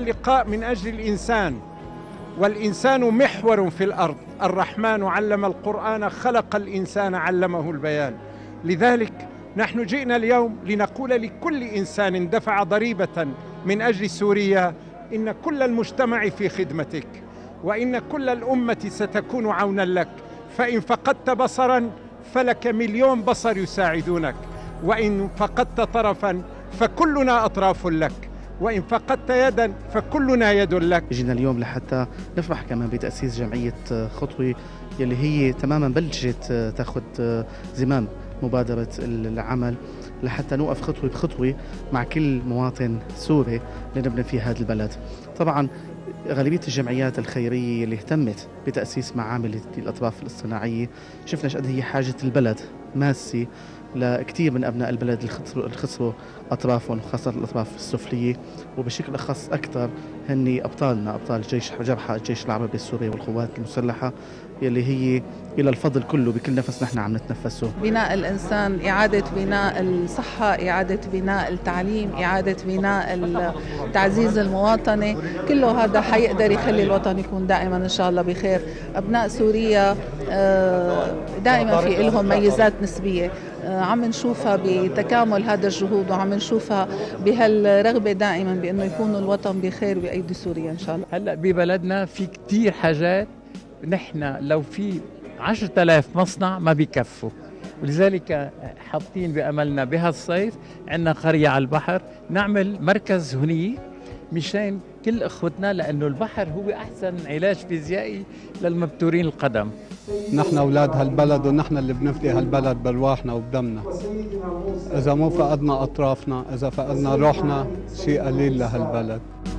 اللقاء من أجل الإنسان، والإنسان محور في الأرض. الرحمن علم القرآن، خلق الإنسان علمه البيان. لذلك نحن جئنا اليوم لنقول لكل إنسان دفع ضريبة من أجل سوريا إن كل المجتمع في خدمتك، وإن كل الأمة ستكون عونا لك. فإن فقدت بصرا فلك مليون بصر يساعدونك، وإن فقدت طرفا فكلنا أطراف لك، وإن فقدت يدا فكلنا يد لك. جينا اليوم لحتى نفرح كمان بتأسيس جمعية خطوة يلي هي تماما بلشت تاخذ زمام مبادرة العمل لحتى نوقف خطوة بخطوة مع كل مواطن سوري لنبني في هذا البلد. طبعا غالبية الجمعيات الخيرية اللي اهتمت بتأسيس معامل الأطراف الاصطناعية شفنا قد هي حاجة البلد ماسة لكثير من أبناء البلد اللي خسروا أطرافهم، وخاصة الأطراف السفلية، وبشكل أخص أكثر هن أبطالنا، أبطال جيش جبهة الجيش العربي السوري والقوات المسلحة يلي هي إلى الفضل كله بكل نفس نحن عم نتنفسه. بناء الإنسان، إعادة بناء الصحة، إعادة بناء التعليم، إعادة بناء تعزيز المواطنة، كله هذا حيقدر يخلي الوطن يكون دائما إن شاء الله بخير. أبناء سوريا دائما في لهم ميزات نسبية عم نشوفها بتكامل هذا الجهود، وعم نشوفها بهالرغبة دائما بأنه يكون الوطن بخير بأيدي سوريا إن شاء الله. هلأ ببلدنا في كتير حاجات نحن لو في 10,000 مصنع ما بيكفوا، ولذلك حاطين بأملنا بهالصيف عندنا قرية على البحر نعمل مركز هني مشان كل اخوتنا، لأنه البحر هو أحسن علاج فيزيائي للمبتورين القدم. نحن أولاد هالبلد، ونحن اللي بنفدي هالبلد برواحنا وبدمنا. إذا مو فقدنا أطرافنا، إذا فقدنا روحنا، شيء قليل لهالبلد.